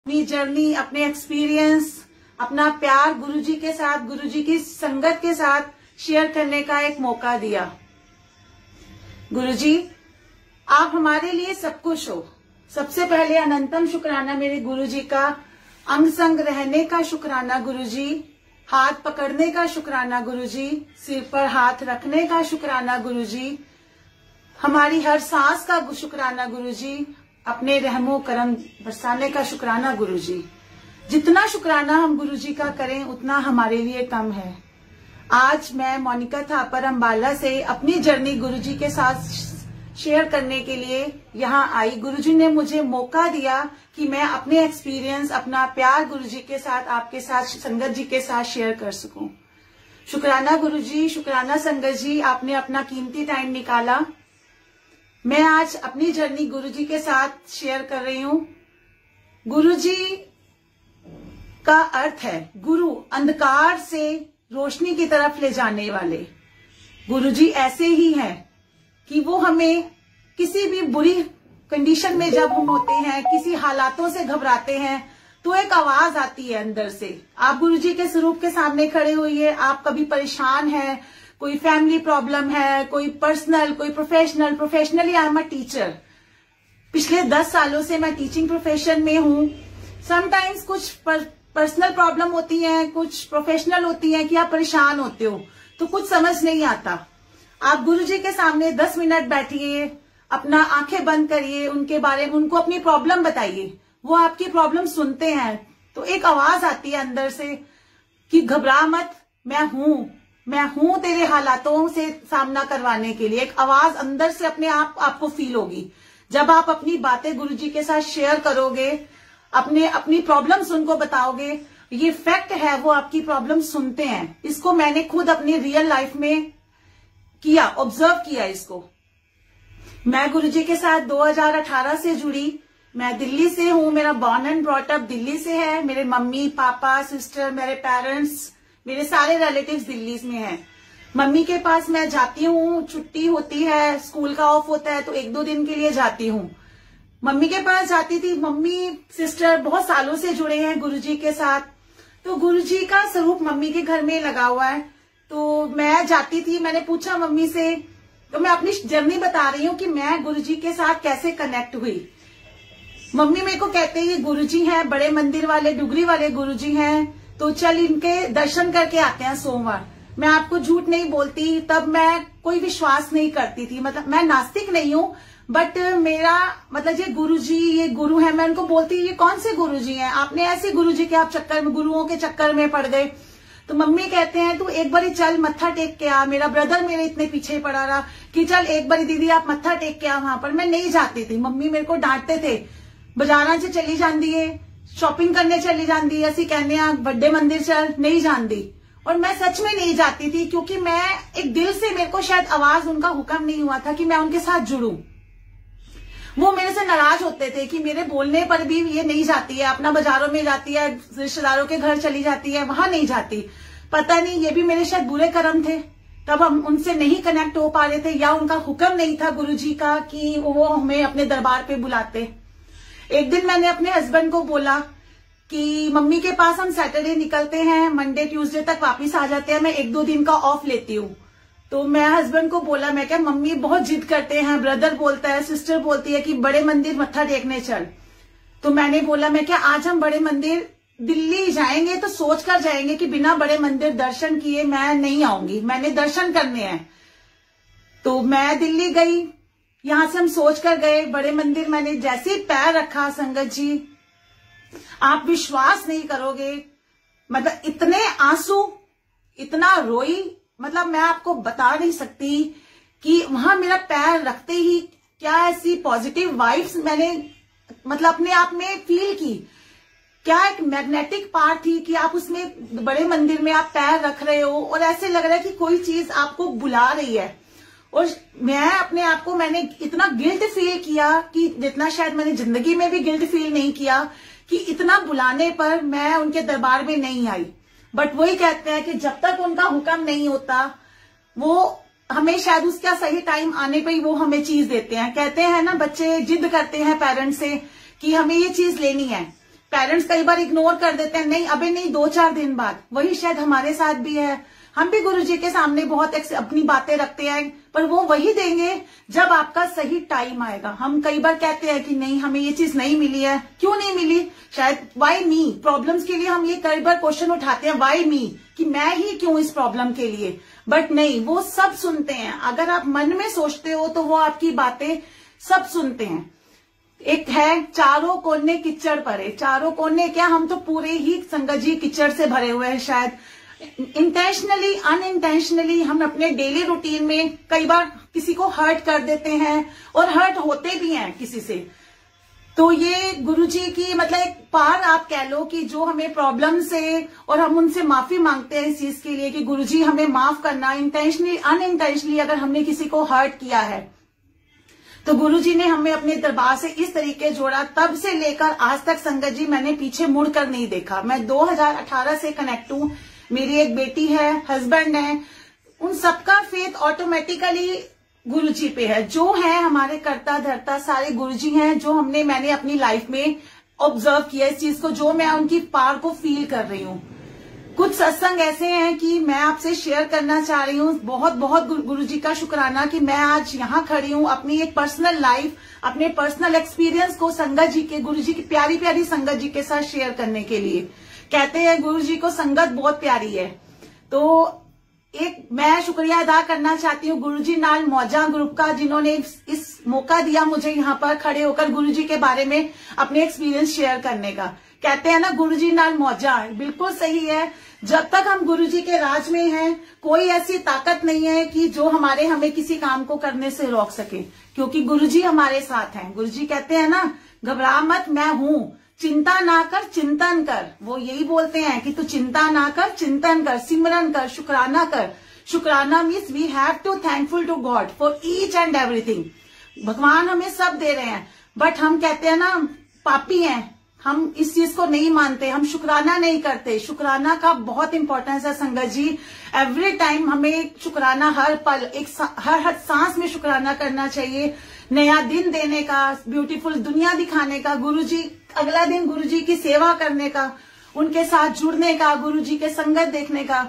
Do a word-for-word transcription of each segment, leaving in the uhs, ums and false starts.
अपनी जर्नी, अपने एक्सपीरियंस, अपना प्यार गुरुजी के साथ, गुरुजी की संगत के साथ शेयर करने का एक मौका दिया। गुरुजी, आप हमारे लिए सब कुछ हो। सबसे पहले अनंतम शुक्राना मेरे गुरुजी का, अंग संग रहने का शुक्राना गुरुजी, हाथ पकड़ने का शुक्राना गुरुजी, सिर पर हाथ रखने का शुक्राना गुरुजी, हमारी हर सांस का शुक्राना गुरुजी, अपने रहमो करम बरसाने का शुक्राना गुरुजी। जितना शुक्राना हम गुरुजी का करें उतना हमारे लिए कम है। आज मैं मोनिका थापर अंबाला से अपनी जर्नी गुरुजी के साथ शेयर करने के लिए यहाँ आई। गुरुजी ने मुझे मौका दिया कि मैं अपने एक्सपीरियंस, अपना प्यार गुरुजी के साथ, आपके साथ, संगत जी के साथ शेयर कर सकूं। शुक्राना गुरुजी, शुक्राना संगत जी, आपने अपना कीमती टाइम निकाला। मैं आज अपनी जर्नी गुरुजी के साथ शेयर कर रही हूँ। गुरुजी का अर्थ है गुरु, अंधकार से रोशनी की तरफ ले जाने वाले। गुरुजी ऐसे ही हैं कि वो हमें किसी भी बुरी कंडीशन में जब हम होते हैं, किसी हालातों से घबराते हैं, तो एक आवाज आती है अंदर से। आप गुरुजी के स्वरूप के सामने खड़े होइए। आप कभी परेशान हैं, कोई फैमिली प्रॉब्लम है, कोई पर्सनल, कोई professional. Professionally I am a teacher. पिछले दस सालों से मैं टीचिंग प्रोफेशन में हूँ। समटाइम्स कुछ पर, पर्सनल प्रॉब्लम होती है, कुछ प्रोफेशनल होती है कि आप परेशान होते हो, तो कुछ समझ नहीं आता। आप गुरुजी के सामने दस मिनट बैठिए, अपना आंखें बंद करिए, उनके बारे में उनको अपनी प्रॉब्लम बताइए। वो आपकी प्रॉब्लम सुनते हैं तो एक आवाज आती है अंदर से कि घबरा मत, मैं हूं, मैं हूं तेरे हालातों से सामना करवाने के लिए। एक आवाज अंदर से अपने आप आपको फील होगी। जब आप अपनी बातें गुरुजी के साथ शेयर करोगे, अपने अपनी प्रॉब्लम्स उनको बताओगे, ये फैक्ट है, वो आपकी प्रॉब्लम सुनते हैं। इसको मैंने खुद अपनी रियल लाइफ में किया, ऑब्जर्व किया इसको। मैं गुरुजी के साथ दो हज़ार अठारह से जुड़ी। मैं दिल्ली से हूँ, मेरा born and brought up Delhi से है। मेरे मम्मी पापा, सिस्टर, मेरे पेरेंट्स, मेरे सारे रिलेटिव्स दिल्ली में हैं। मम्मी के पास मैं जाती हूँ, छुट्टी होती है, स्कूल का ऑफ होता है तो एक दो दिन के लिए जाती हूँ। मम्मी के पास जाती थी। मम्मी, सिस्टर बहुत सालों से जुड़े हैं गुरुजी के साथ, तो गुरुजी का स्वरूप मम्मी के घर में लगा हुआ है। तो मैं जाती थी, मैंने पूछा मम्मी से, तो मैं अपनी जर्नी बता रही हूँ कि मैं गुरुजी के साथ कैसे कनेक्ट हुई। मम्मी मेरे को कहते हैं ये गुरुजी हैं, बड़े मंदिर वाले, डुगरी वाले गुरुजी हैं, तो चल इनके दर्शन करके आते हैं सोमवार। मैं आपको झूठ नहीं बोलती, तब मैं कोई विश्वास नहीं करती थी। मतलब मैं नास्तिक नहीं हूँ, बट मेरा मतलब ये गुरुजी, ये गुरु है, मैं उनको बोलती ये कौन से गुरुजी हैं, आपने ऐसे गुरुजी के आप चक्कर में, गुरुओं के चक्कर में पड़ गए। तो मम्मी कहते हैं तू एक बारी चल मत्था टेक के आ। मेरा ब्रदर मेरे इतने पीछे पड़ा रहा कि चल एक बारी दीदी आप मत्था टेक के आ वहां पर। मैं नहीं जाती थी। मम्मी मेरे को डांटते थे, बाजारा च चली जाती है, शॉपिंग करने चली जाती है, असि कहने बड़े मंदिर चल, नहीं जाती। और मैं सच में नहीं जाती थी, क्योंकि मैं एक दिल से, मेरे को शायद आवाज, उनका हुक्म नहीं हुआ था कि मैं उनके साथ जुड़ूं। वो मेरे से नाराज होते थे कि मेरे बोलने पर भी ये नहीं जाती है, अपना बाजारों में जाती है, रिश्तेदारों के घर चली जाती है, वहां नहीं जाती। पता नहीं, ये भी मेरे शायद बुरे कर्म थे, तब हम उनसे नहीं कनेक्ट हो पा रहे थे, या उनका हुक्म नहीं था गुरुजी का कि वो हमें अपने दरबार पे बुलाते। एक दिन मैंने अपने हस्बैंड को बोला कि मम्मी के पास हम सैटरडे निकलते हैं, मंडे ट्यूसडे तक वापस आ जाते हैं, मैं एक दो दिन का ऑफ लेती हूँ। तो मैं हस्बैंड को बोला, मैं क्या मम्मी बहुत जिद करते हैं, ब्रदर बोलता है, सिस्टर बोलती है कि बड़े मंदिर मत्था टेकने चल। तो मैंने बोला, मैं क्या आज हम बड़े मंदिर दिल्ली जाएंगे तो सोच कर जाएंगे कि बिना बड़े मंदिर दर्शन किए मैं नहीं आऊंगी, मैंने दर्शन करने हैं। तो मैं दिल्ली गई, यहां से हम सोच कर गए बड़े मंदिर। मैंने जैसे ही पैर रखा, संगत जी आप विश्वास नहीं करोगे, मतलब इतने आंसू, इतना रोई, मतलब मैं आपको बता नहीं सकती कि वहां मेरा पैर रखते ही क्या ऐसी पॉजिटिव वाइब्स मैंने मतलब अपने आप में फील की। क्या एक मैग्नेटिक पावर थी कि आप उसमें बड़े मंदिर में आप पैर रख रहे हो और ऐसे लग रहा है कि कोई चीज आपको बुला रही है। और मैं अपने आप को, मैंने इतना गिल्ट फील किया कि जितना शायद मैंने जिंदगी में भी गिल्ट फील नहीं किया, कि इतना बुलाने पर मैं उनके दरबार में नहीं आई। बट वही कहते हैं कि जब तक उनका हुक्म नहीं होता, वो हमें शायद उसका सही टाइम आने पे ही वो हमें चीज देते हैं। कहते हैं ना, बच्चे जिद करते हैं पेरेंट्स से कि हमें ये चीज लेनी है, पेरेंट्स कई बार इग्नोर कर देते हैं, नहीं अबे नहीं, दो चार दिन बाद। वही शायद हमारे साथ भी है, हम भी गुरुजी के सामने बहुत अपनी बातें रखते हैं, पर वो वही देंगे जब आपका सही टाइम आएगा। हम कई बार कहते हैं कि नहीं हमें ये चीज नहीं मिली है, क्यों नहीं मिली, शायद वाई मी, प्रॉब्लम्स के लिए हम ये कई बार क्वेश्चन उठाते हैं, वाई मी, कि मैं ही क्यों इस प्रॉब्लम के लिए। बट नहीं, वो सब सुनते हैं। अगर आप मन में सोचते हो तो वो आपकी बातें सब सुनते हैं। एक है चारों कोने किचड़ परे, चारों कोने क्या, हम तो पूरे ही संगत जी किचड़ से भरे हुए हैं। शायद इंटेंशनली अनइंटेंशनली हम अपने डेली रूटीन में कई बार किसी को हर्ट कर देते हैं और हर्ट होते भी हैं किसी से। तो ये गुरुजी की मतलब एक पार आप कह लो कि जो हमें प्रॉब्लम से, और हम उनसे माफी मांगते हैं इस चीज के लिए कि गुरुजी हमें माफ करना, इंटेंशनली अनइंटेंशनली अगर हमने किसी को हर्ट किया है तो गुरुजी ने हमें अपने दरबार से इस तरीके जोड़ा। तब से लेकर आज तक संगत जी मैंने पीछे मुड़कर नहीं देखा। मैं दो हज़ार अठारह से कनेक्ट हूं, मेरी एक बेटी है, हस्बैंड है, उन सबका फेथ ऑटोमेटिकली गुरुजी पे है। जो है हमारे कर्ता धर्ता सारे गुरुजी हैं, जो हमने मैंने अपनी लाइफ में ऑब्जर्व किया इस चीज को, जो मैं उनकी पार को फील कर रही हूँ। कुछ सत्संग ऐसे हैं कि मैं आपसे शेयर करना चाह रही हूँ। बहुत बहुत गुरुजी का शुक्राना कि मैं आज यहाँ खड़ी हूँ अपनी एक पर्सनल लाइफ, अपने पर्सनल एक्सपीरियंस को संगत जी के, गुरुजी की प्यारी प्यारी संगत जी के साथ शेयर करने के लिए। कहते हैं गुरुजी को संगत बहुत प्यारी है, तो एक मैं शुक्रिया अदा करना चाहती हूँ गुरुजी नाल मौजा ग्रुप का, जिन्होंने इस मौका दिया मुझे यहाँ पर खड़े होकर गुरुजी के बारे में अपने एक्सपीरियंस शेयर करने का। कहते हैं ना गुरुजी नाल मौजा, बिल्कुल सही है। जब तक हम गुरुजी के राज में हैं, कोई ऐसी ताकत नहीं है कि जो हमारे हमें किसी काम को करने से रोक सके, क्योंकि गुरुजी हमारे साथ हैं। गुरुजी कहते हैं ना, घबरा मत, मैं हूं, चिंता ना कर चिंतन कर। वो यही बोलते हैं कि तू चिंता ना कर, चिंतन कर, सिमरन कर, शुक्राना कर। शुक्राना means we have to thankful to God for each and everything. भगवान हमें सब दे रहे हैं, बट हम कहते हैं ना पापी हैं, हम इस चीज को नहीं मानते, हम शुक्राना नहीं करते। शुक्राना का बहुत इंपॉर्टेंस है संगत जी। एवरी टाइम हमें शुक्राना, हर पल, एक हर हर सांस में शुक्राना करना चाहिए। नया दिन देने का, ब्यूटीफुल दुनिया दिखाने का, गुरुजी अगला दिन गुरुजी की सेवा करने का, उनके साथ जुड़ने का, गुरुजी के संगत देखने का।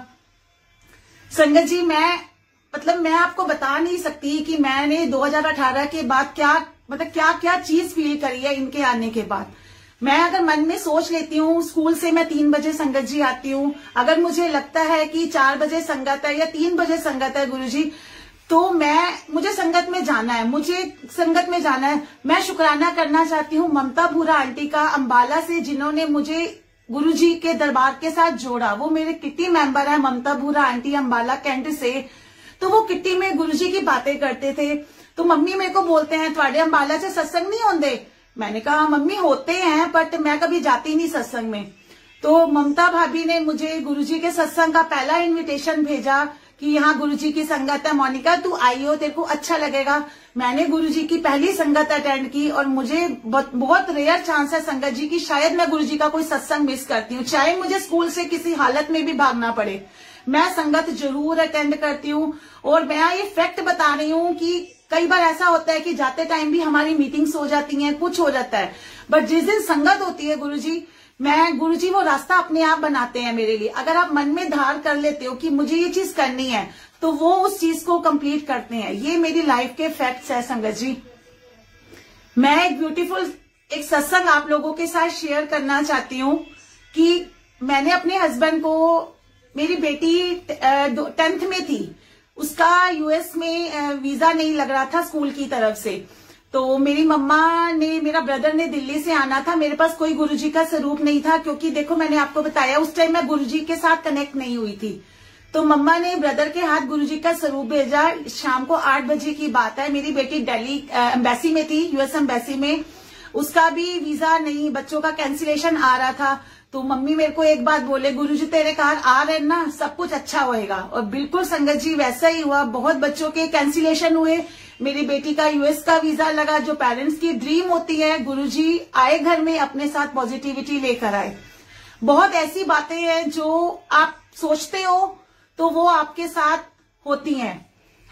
संगत जी मैं मतलब मैं आपको बता नहीं सकती कि मैंने दो हज़ार अठारह के बाद क्या मतलब क्या क्या चीज फील करी है इनके आने के बाद। मैं अगर मन में सोच लेती हूँ, स्कूल से मैं तीन बजे संगत जी आती हूँ, अगर मुझे लगता है कि चार बजे संगत है या तीन बजे संगत है गुरुजी, तो मैं मुझे संगत में जाना है, मुझे संगत में जाना है। मैं शुक्राना करना चाहती हूँ ममता भूरा आंटी का, अंबाला से, जिन्होंने मुझे गुरुजी के दरबार के साथ जोड़ा। वो मेरे किट्टी मेंबर है, ममता भूरा आंटी, अंबाला कैंट से। तो वो किट्टी में गुरुजी की बातें करते थे, तो मम्मी मेरे को बोलते हैं थोड़े अंबाला से सत्संग नहीं होंगे। मैंने कहा मम्मी होते हैं, बट मैं कभी जाती नहीं सत्संग में। तो ममता भाभी ने मुझे गुरुजी के सत्संग का पहला इन्विटेशन भेजा कि यहाँ गुरुजी की संगत है, मोनिका तू आई हो, तेरे को अच्छा लगेगा। मैंने गुरुजी की पहली संगत अटेंड की, और मुझे बहुत, बहुत रेयर चांस है संगत जी की शायद मैं गुरुजी का कोई सत्संग मिस करती हूँ, चाहे मुझे स्कूल से किसी हालत में भी भागना पड़े, मैं संगत जरूर अटेंड करती हूँ। और मैं ये फैक्ट बता रही हूँ कि कई बार ऐसा होता है कि जाते टाइम भी हमारी मीटिंग्स हो जाती हैं, कुछ हो जाता है, बट जिस दिन संगत होती है गुरुजी, मैं गुरुजी वो रास्ता अपने आप बनाते हैं मेरे लिए। अगर आप मन में धार कर लेते हो कि मुझे ये चीज करनी है, तो वो उस चीज को कंप्लीट करते हैं। ये मेरी लाइफ के फैक्ट्स है संगत जी। मैं एक ब्यूटीफुल एक सत्संग आप लोगों के साथ शेयर करना चाहती हूँ कि मैंने अपने हस्बैंड को, मेरी बेटी टेंथ में थी, उसका यूएस में वीजा नहीं लग रहा था स्कूल की तरफ से, तो मेरी मम्मा ने, मेरा ब्रदर ने दिल्ली से आना था, मेरे पास कोई गुरुजी का स्वरूप नहीं था, क्योंकि देखो मैंने आपको बताया उस टाइम मैं गुरुजी के साथ कनेक्ट नहीं हुई थी। तो मम्मा ने ब्रदर के हाथ गुरुजी का स्वरूप भेजा। शाम को आठ बजे की बात है, मेरी बेटी दिल्ली एम्बेसी में थी, यूएस एम्बेसी में, उसका भी वीजा नहीं, बच्चों का कैंसिलेशन आ रहा था। तो मम्मी मेरे को एक बात बोले, गुरुजी तेरे कार आ रहे ना, सब कुछ अच्छा होएगा। और बिल्कुल संगत जी वैसा ही हुआ, बहुत बच्चों के कैंसिलेशन हुए, मेरी बेटी का यूएस का वीजा लगा। जो पेरेंट्स की ड्रीम होती है, गुरुजी आए घर में, अपने साथ पॉजिटिविटी लेकर आए। बहुत ऐसी बातें हैं जो आप सोचते हो तो वो आपके साथ होती हैं,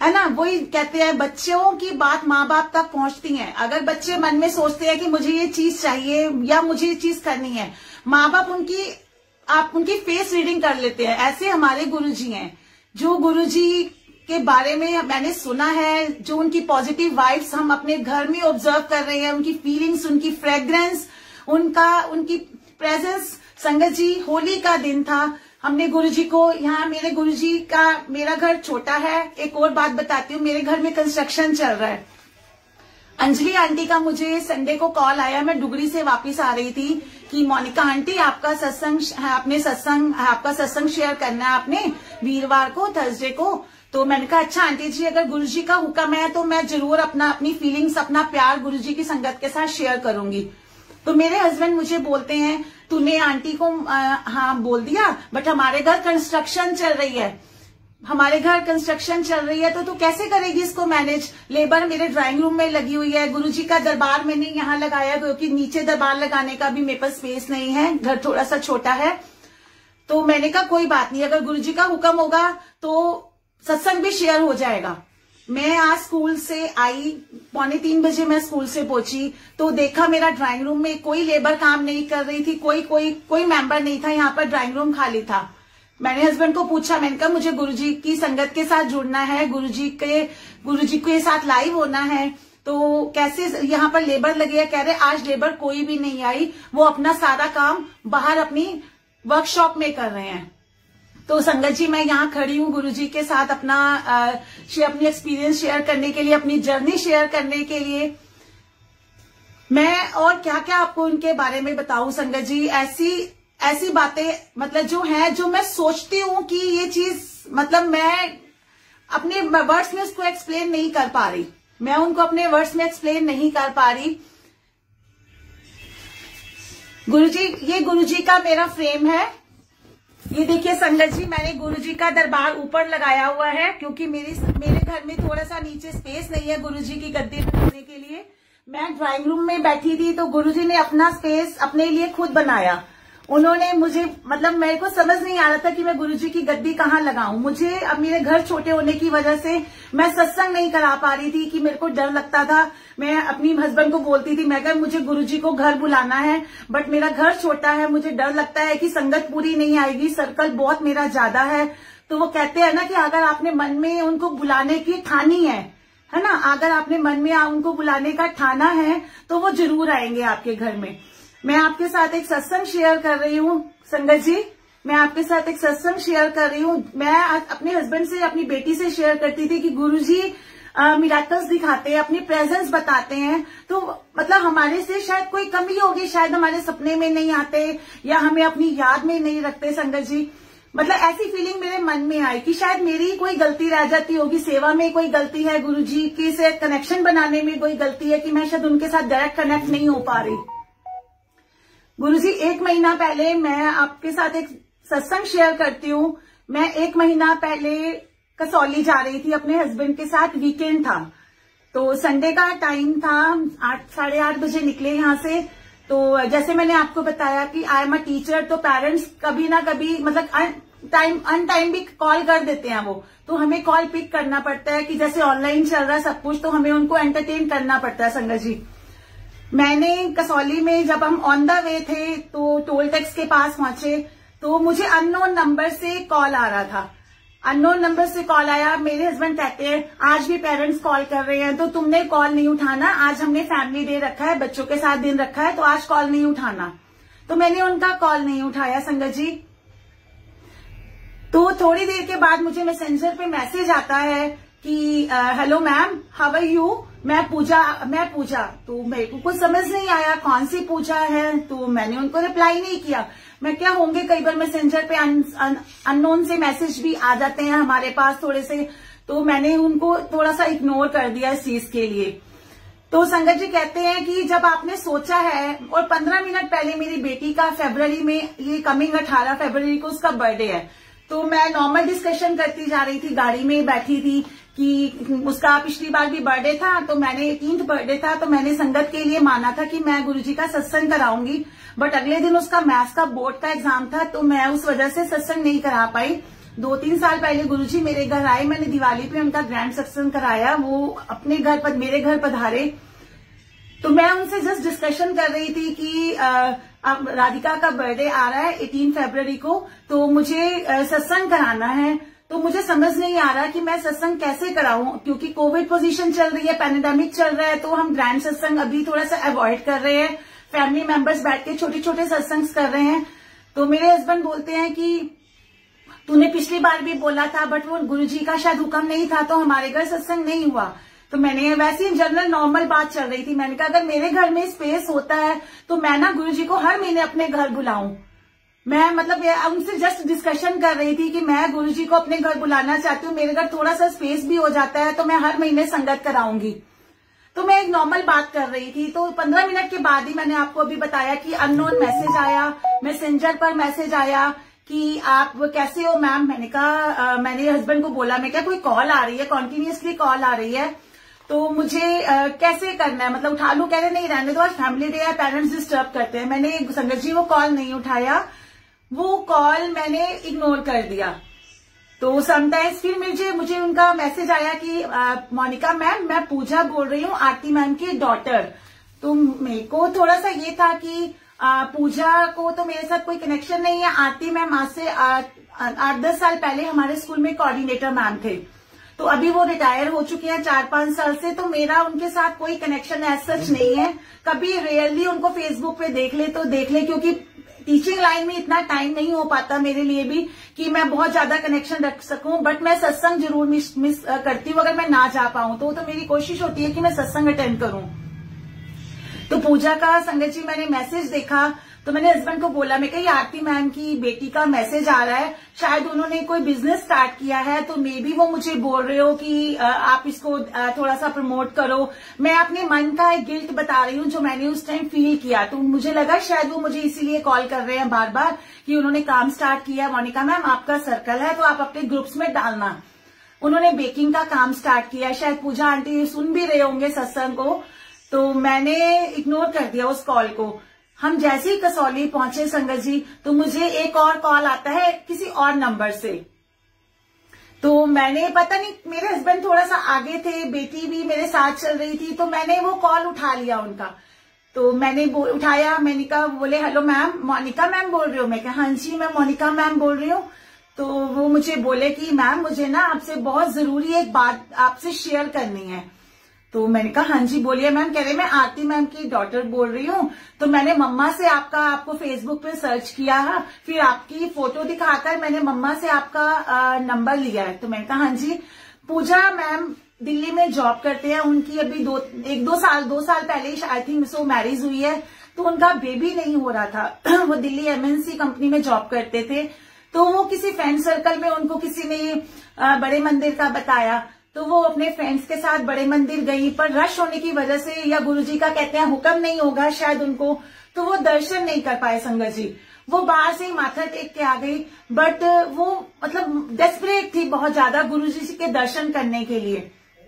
है ना, वही कहते हैं बच्चों की बात माँ बाप तक पहुंचती है। अगर बच्चे मन में सोचते हैं कि मुझे ये चीज चाहिए या मुझे ये चीज करनी है, माँ बाप उनकी आप उनकी फेस रीडिंग कर लेते हैं। ऐसे हमारे गुरुजी हैं, जो गुरुजी के बारे में मैंने सुना है, जो उनकी पॉजिटिव वाइब्स हम अपने घर में ऑब्जर्व कर रहे हैं, उनकी फीलिंग्स, उनकी फ्रेग्रेंस, उनका उनकी प्रेजेंस। संगत जी, होली का दिन था, हमने गुरुजी को यहाँ, मेरे गुरुजी का, मेरा घर छोटा है। एक और बात बताती हूँ, मेरे घर में कंस्ट्रक्शन चल रहा है। अंजलि आंटी का मुझे संडे को कॉल आया, मैं डुगरी से वापस आ रही थी, कि मोनिका आंटी आपका सत्संग है, आपने सत्संग आपका सत्संग शेयर करना है आपने वीरवार को, थर्सडे को। तो मैंने कहा अच्छा आंटी जी, अगर गुरुजी का हुक्म है तो मैं जरूर अपना अपनी फीलिंग्स, अपना प्यार गुरुजी की संगत के साथ शेयर करूंगी। तो मेरे हस्बैंड मुझे बोलते हैं, तूने आंटी को आ, हाँ बोल दिया, बट हमारे घर कंस्ट्रक्शन चल रही है, हमारे घर कंस्ट्रक्शन चल रही है, तो तू कैसे करेगी इसको मैनेज। लेबर मेरे ड्राइंग रूम में लगी हुई है, गुरुजी का दरबार मैंने यहाँ लगाया, क्योंकि नीचे दरबार लगाने का भी मेरे पास स्पेस नहीं है, घर थोड़ा सा छोटा है। तो मैंने कहा कोई बात नहीं, अगर गुरुजी का हुक्म होगा तो सत्संग भी शेयर हो जाएगा। मैं आज स्कूल से आई, पौने तीन बजे मैं स्कूल से पहुंची, तो देखा मेरा ड्राइंग रूम में कोई लेबर काम नहीं कर रही थी, कोई कोई कोई मेंबर नहीं था, यहाँ पर ड्राइंग रूम खाली था। मैंने हस्बैंड को पूछा, मैंने कहा मुझे गुरुजी की संगत के साथ जुड़ना है, गुरुजी के गुरुजी के साथ लाइव होना है, तो कैसे यहाँ पर लेबर लगी है। कह रहे आज लेबर कोई भी नहीं आई, वो अपना सारा काम बाहर अपनी वर्कशॉप में कर रहे हैं। तो संगत जी, मैं यहाँ खड़ी हूँ गुरुजी के साथ अपना शेयर अपनी एक्सपीरियंस शेयर करने के लिए, अपनी जर्नी शेयर करने के लिए। मैं और क्या क्या आपको उनके बारे में बताऊं संगत जी। ऐसी ऐसी बातें मतलब जो है, जो मैं सोचती हूँ कि ये चीज मतलब मैं अपने वर्ड्स में उसको एक्सप्लेन नहीं कर पा रही, मैं उनको अपने वर्ड्स में एक्सप्लेन नहीं कर पा रही। गुरुजी, ये गुरुजी का मेरा फ्रेम है, ये देखिए संगत जी, मैंने गुरुजी का दरबार ऊपर लगाया हुआ है, क्योंकि मेरी मेरे घर में थोड़ा सा नीचे स्पेस नहीं है गुरुजी की गद्दी लगाने के लिए। मैं ड्राइंग रूम में बैठी थी, तो गुरुजी ने अपना स्पेस अपने लिए खुद बनाया। उन्होंने मुझे मतलब मेरे को समझ नहीं आ रहा था कि मैं गुरुजी की गद्दी कहाँ लगाऊं। मुझे अब मेरे घर छोटे होने की वजह से मैं सत्संग नहीं करा पा रही थी, कि मेरे को डर लगता था। मैं अपनी हस्बैंड को बोलती थी, मैं कहा मुझे गुरुजी को घर बुलाना है, बट मेरा घर छोटा है, मुझे डर लगता है कि संगत पूरी नहीं आएगी, सर्कल बहुत मेरा ज्यादा है। तो वो कहते हैं ना कि अगर आपने मन में उनको बुलाने की ठानी है है ना, अगर आपने मन में उनको बुलाने का ठाना है तो वो जरूर आएंगे आपके घर में। मैं आपके साथ एक सत्संग शेयर कर रही हूँ संगत जी, मैं आपके साथ एक सत्संग शेयर कर रही हूँ। मैं अपने हस्बैंड से, अपनी बेटी से शेयर करती थी कि गुरुजी मिराकल्स दिखाते हैं, अपनी प्रेजेंस बताते हैं, तो मतलब हमारे से शायद कोई कमी होगी, शायद हमारे सपने में नहीं आते या हमें अपनी याद में नहीं रखते संगत जी। मतलब ऐसी फीलिंग मेरे मन में आई कि शायद मेरी कोई गलती रह जाती होगी, सेवा में कोई गलती है, गुरुजी के से कनेक्शन बनाने में कोई गलती है, कि मैं शायद उनके साथ डायरेक्ट कनेक्ट नहीं हो पा रही। गुरुजी, एक महीना पहले मैं आपके साथ एक सत्संग शेयर करती हूँ। मैं एक महीना पहले कसौली जा रही थी अपने हस्बैंड के साथ, वीकेंड था, तो संडे का टाइम था, आठ साढ़े आठ बजे निकले यहाँ से। तो जैसे मैंने आपको बताया कि आई एम अ टीचर, तो पेरेंट्स कभी ना कभी मतलब टाइम अन टाइम भी कॉल कर देते हैं वो, तो हमें कॉल पिक करना पड़ता है, कि जैसे ऑनलाइन चल रहा है सब कुछ, तो हमें उनको एंटरटेन करना पड़ता है संगत जी। मैंने कसौली में जब हम ऑन द वे थे, तो टोल टैक्स के पास पहुंचे, तो मुझे अननोन नंबर से कॉल आ रहा था, अननोन नंबर से कॉल आया। मेरे हस्बैंड कहते हैं आज भी पेरेंट्स कॉल कर रहे हैं, तो तुमने कॉल नहीं उठाना, आज हमने फैमिली डे रखा है, बच्चों के साथ दिन रखा है, तो आज कॉल नहीं उठाना। तो मैंने उनका कॉल नहीं उठाया संगत जी। तो थोड़ी देर के बाद मुझे मैसेंजर पे मैसेज आता है कि hello ma'am, how are you, मैं पूजा मैं पूजा तो मेरे को कुछ समझ नहीं आया कौन सी पूजा है, तो मैंने उनको रिप्लाई नहीं किया। मैं क्या होंगे, कई बार मैसेंजर पे अननोन से मैसेज भी आ जाते हैं हमारे पास थोड़े से, तो मैंने उनको थोड़ा सा इग्नोर कर दिया इस चीज के लिए। तो संगत जी कहते हैं कि जब आपने सोचा है, और पंद्रह मिनट पहले मेरी बेटी का फरवरी में, ये कमिंग अठारह फरवरी को उसका बर्थडे है, तो मैं नॉर्मल डिस्कशन करती जा रही थी, गाड़ी में बैठी थी कि उसका पिछली बार भी बर्थडे था, तो मैंने एटीन्थ बर्थडे था, तो मैंने संगत के लिए माना था कि मैं गुरुजी का सत्संग कराऊंगी, बट अगले दिन उसका मैथ्स का बोर्ड का एग्जाम था, तो मैं उस वजह से सत्संग नहीं करा पाई। दो तीन साल पहले गुरुजी मेरे घर आए, मैंने दिवाली पे उनका ग्रैंड सत्संग कराया, वो अपने घर पर मेरे घर पधारे। तो मैं उनसे जस्ट डिस्कशन कर रही थी कि अब राधिका का बर्थडे आ रहा है अठारह फरवरी को, तो मुझे सत्संग कराना है। तो मुझे समझ नहीं आ रहा कि मैं सत्संग कैसे कराऊं, क्योंकि कोविड पोजीशन चल रही है, पैंडेमिक चल रहा है, तो हम ग्रैंड सत्संग अभी थोड़ा सा अवॉइड कर रहे हैं। फैमिली मेंबर्स बैठ के छोटे छोटे सत्संग कर रहे हैं। तो मेरे हस्बैंड बोलते हैं कि तूने पिछली बार भी बोला था, बट वो गुरुजी का शायद हुक्म नहीं था, तो हमारे घर सत्संग नहीं हुआ। तो मैंने वैसे ही जनरल नॉर्मल बात चल रही थी, मैंने कहा अगर मेरे घर में स्पेस होता है तो मैं ना गुरुजी को हर महीने अपने घर बुलाऊं। मैं मतलब उनसे जस्ट डिस्कशन कर रही थी कि मैं गुरुजी को अपने घर बुलाना चाहती हूँ, मेरे घर थोड़ा सा स्पेस भी हो जाता है तो मैं हर महीने संगत कराऊंगी। तो मैं एक नॉर्मल बात कर रही थी, तो पंद्रह मिनट के बाद ही मैंने आपको अभी बताया कि अननोन मैसेज आया, मैसेंजर पर मैसेज आया कि आप कैसे हो मैम। मैंने कहा, मैंने हस्बैंड को बोला, मैं क्या कोई कॉल आ रही है, कॉन्टिन्यूसली कॉल आ रही है, तो मुझे आ, कैसे करना है, मतलब उठा लूं? कह रहे नहीं, रहने दो, आज फैमिली डे है, पेरेंट्स डिस्टर्ब करते हैं। मैंने संगत जी वो कॉल नहीं उठाया, वो कॉल मैंने इग्नोर कर दिया। तो समटाइम्स फिर मुझे मुझे उनका मैसेज आया कि मोनिका मैम, मैं पूजा बोल रही हूँ, आरती मैम की डॉटर। तो मेरे को थोड़ा सा ये था कि आ, पूजा को तो मेरे साथ कोई कनेक्शन नहीं है। आरती मैम आज से आठ दस साल पहले हमारे स्कूल में कोऑर्डिनेटर मैम थे, तो अभी वो रिटायर हो चुके हैं चार पांच साल से, तो मेरा उनके साथ कोई कनेक्शन एज सच नहीं है। कभी रेयरली उनको फेसबुक पे देख ले तो देख ले, क्योंकि टीचिंग लाइन में इतना टाइम नहीं हो पाता मेरे लिए भी कि मैं बहुत ज्यादा कनेक्शन रख सकूं। बट मैं सत्संग जरूर मिस मिस करती हूँ, अगर मैं ना जा पाऊं तो तो मेरी कोशिश होती है कि मैं सत्संग अटेंड करूं। तो पूजा का संगत जी मैंने मैसेज देखा, तो मैंने हस्बैंड को बोला, मैं कही आरती मैम की बेटी का मैसेज आ रहा है, शायद उन्होंने कोई बिजनेस स्टार्ट किया है, तो मे बी वो मुझे बोल रहे हो कि आप इसको थोड़ा सा प्रमोट करो। मैं अपने मन का एक गिल्ट बता रही हूँ जो मैंने उस टाइम फील किया। तो मुझे लगा शायद वो मुझे इसीलिए कॉल कर रहे हैं बार बार कि उन्होंने काम स्टार्ट किया, मोनिका मैम आपका सर्कल है तो आप अपने ग्रुप्स में डालना। उन्होंने बेकिंग का काम स्टार्ट किया, शायद पूजा आंटी सुन भी रहे होंगे सत्संग को, तो मैंने इग्नोर कर दिया उस कॉल को। हम जैसे ही कसौली पहुंचे संगत जी, तो मुझे एक और कॉल आता है किसी और नंबर से। तो मैंने, पता नहीं, मेरे हस्बैंड थोड़ा सा आगे थे, बेटी भी मेरे साथ चल रही थी, तो मैंने वो कॉल उठा लिया उनका। तो मैंने उठाया, मैंने कहा, बोले हेलो मैम, मोनिका मैम बोल रही हो? मैं कहा हाँ जी मैं मोनिका मैम बोल रही हूँ। तो वो मुझे बोले कि मैम मुझे ना आपसे बहुत जरूरी एक बात आपसे शेयर करनी है। तो मैंने कहा हाँ जी बोलिए मैम। कह रहे मैं आरती मैम की डॉटर बोल रही हूँ, तो मैंने मम्मा से आपका आपको फेसबुक पे सर्च किया है, फिर आपकी फोटो दिखाकर मैंने मम्मा से आपका आ, नंबर लिया है। तो मैंने कहा हाँ जी। पूजा मैम दिल्ली में जॉब करते हैं, उनकी अभी दो एक दो साल दो साल पहले ही आई थिंक सो मैरिज हुई है, तो उनका बेबी नहीं हो रहा था। वो दिल्ली एमएनसी कंपनी में जॉब करते थे, तो वो किसी फ्रेंड सर्कल में उनको किसी ने आ, बड़े मंदिर का बताया, तो वो अपने फ्रेंड्स के साथ बड़े मंदिर गई, पर रश होने की वजह से या गुरुजी का कहते हैं हुक्म नहीं होगा शायद उनको, तो वो दर्शन नहीं कर पाए संगत जी। वो बाहर से ही माथा टेक के आ गई, बट वो मतलब डेस्परेट थी बहुत ज्यादा गुरुजी के दर्शन करने के लिए।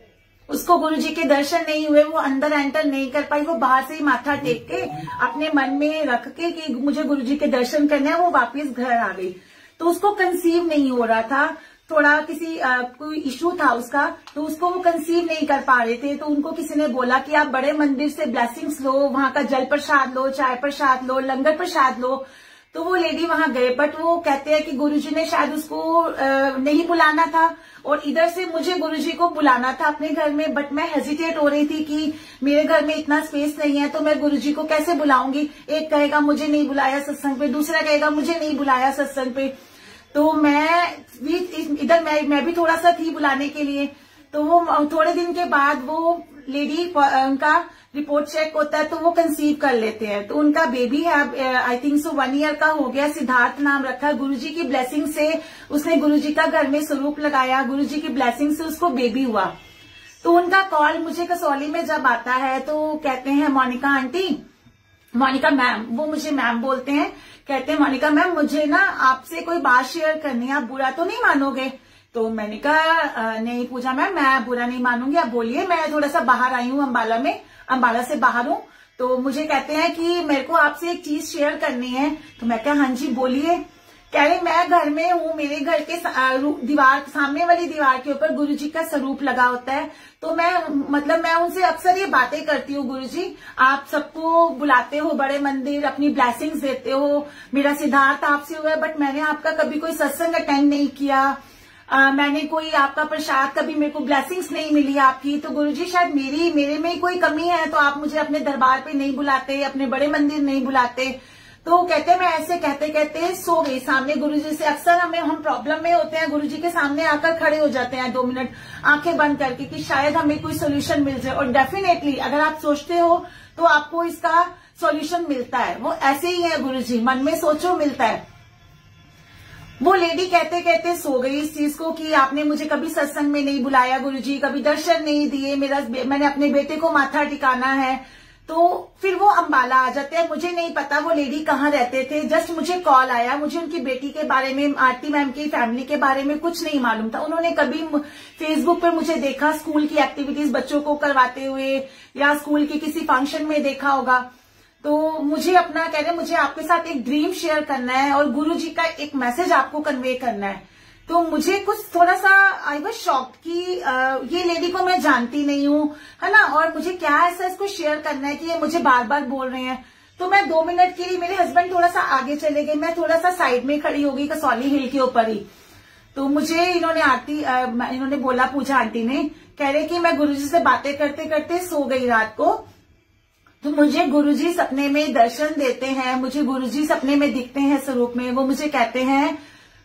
उसको गुरुजी के दर्शन नहीं हुए, वो अंदर एंटर नहीं कर पाई, वो बाहर से ही माथा टेक के अपने मन में रख के कि मुझे गुरुजी के दर्शन करने हैं, वो वापस घर आ गई। तो उसको कंसीव नहीं हो रहा था, थोड़ा किसी आ, कोई इशू था उसका, तो उसको वो कंसीव नहीं कर पा रहे थे। तो उनको किसी ने बोला कि आप बड़े मंदिर से ब्लेसिंग्स लो, वहां का जल प्रसाद लो, चाय प्रसाद लो, लंगर प्रसाद लो। तो वो लेडी वहां गए, बट वो कहते हैं कि गुरुजी ने शायद उसको आ, नहीं बुलाना था, और इधर से मुझे गुरुजी को बुलाना था अपने घर में, बट मैं हेजिटेट हो रही थी कि मेरे घर में इतना स्पेस नहीं है, तो मैं गुरुजी को कैसे बुलाऊंगी। एक कहेगा मुझे नहीं बुलाया सत्संग पे, दूसरा कहेगा मुझे नहीं बुलाया सत्संग पे। तो मैं भी इधर मैं मैं भी थोड़ा सा थी बुलाने के लिए। तो वो थोड़े दिन के बाद वो लेडी उनका रिपोर्ट चेक होता है, तो वो कंसीव कर लेते हैं। तो उनका बेबी है I think so one year का हो गया, सिद्धार्थ नाम रखा। गुरुजी की ब्लेसिंग से उसने गुरुजी का घर में स्वरूप लगाया, गुरुजी की ब्लेसिंग से उसको बेबी हुआ। तो उनका कॉल मुझे कसौली में जब आता है, तो कहते हैं मोनिका आंटी, मोनिका मैम, वो मुझे मैम बोलते हैं, कहते हैं मोनिका मैम मुझे ना आपसे कोई बात शेयर करनी है, आप बुरा तो नहीं मानोगे। तो मैंने कहा नहीं पूजा मैम मैं बुरा नहीं मानूंगी, आप बोलिए। मैं थोड़ा सा बाहर आई हूँ, अम्बाला में, अम्बाला से बाहर हूँ। तो मुझे कहते हैं कि मेरे को आपसे एक चीज शेयर करनी है। तो मैं कहा हाँ जी बोलिए। कह रहे मैं घर में हूँ, मेरे घर के दीवार सामने वाली दीवार के ऊपर गुरुजी का स्वरूप लगा होता है, तो मैं मतलब मैं उनसे अक्सर ये बातें करती हूँ, गुरुजी आप सबको बुलाते हो बड़े मंदिर, अपनी ब्लेसिंग्स देते हो, मेरा सिद्धार्थ आपसे हुआ है, बट मैंने आपका कभी कोई सत्संग अटेंड नहीं किया, आ, मैंने कोई आपका प्रसाद कभी मेरे को ब्लेसिंग्स नहीं मिली आपकी, तो गुरुजी शायद मेरी मेरे में कोई कमी है, तो आप मुझे अपने दरबार पे नहीं बुलाते, अपने बड़े मंदिर नहीं बुलाते। तो कहते मैं ऐसे कहते कहते सो गई सामने गुरुजी से। अक्सर हमें हम प्रॉब्लम में होते हैं, गुरुजी के सामने आकर खड़े हो जाते हैं दो मिनट आंखें बंद करके कि शायद हमें कोई सोल्यूशन मिल जाए, और डेफिनेटली अगर आप सोचते हो तो आपको इसका सोल्यूशन मिलता है। वो ऐसे ही है गुरुजी, मन में सोचो मिलता है। वो लेडी कहते कहते सो गई इस चीज को कि आपने मुझे कभी सत्संग में नहीं बुलाया गुरुजी, कभी दर्शन नहीं दिए, मेरा मैंने अपने बेटे को माथा टिकाना है। तो फिर वो अंबाला आ जाते हैं, मुझे नहीं पता वो लेडी कहाँ रहते थे, जस्ट मुझे कॉल आया, मुझे उनकी बेटी के बारे में, आरती मैम की फैमिली के बारे में कुछ नहीं मालूम था। उन्होंने कभी फेसबुक पर मुझे देखा स्कूल की एक्टिविटीज बच्चों को करवाते हुए, या स्कूल के किसी फंक्शन में देखा होगा। तो मुझे अपना कह रहे मुझे आपके साथ एक ड्रीम शेयर करना है और गुरुजी का एक मैसेज आपको कन्वे करना है। तो मुझे कुछ थोड़ा सा आई वाज शॉक्ड कि आ, ये लेडी को मैं जानती नहीं हूँ, है ना, और मुझे क्या ऐसा इसको शेयर करना है कि ये मुझे बार बार बोल रहे हैं। तो मैं दो मिनट के लिए, मेरे हस्बैंड थोड़ा सा आगे चले गए, मैं थोड़ा सा साइड में खड़ी हो गई कसौली हिल के ऊपर ही। तो मुझे इन्होंने आरती इन्होंने बोला, पूजा आंटी ने, कह रहे कि मैं गुरुजी से बातें करते करते सो गई रात को, तो मुझे गुरुजी सपने में दर्शन देते हैं, मुझे गुरुजी सपने में दिखते हैं स्वरूप में। वो मुझे कहते हैं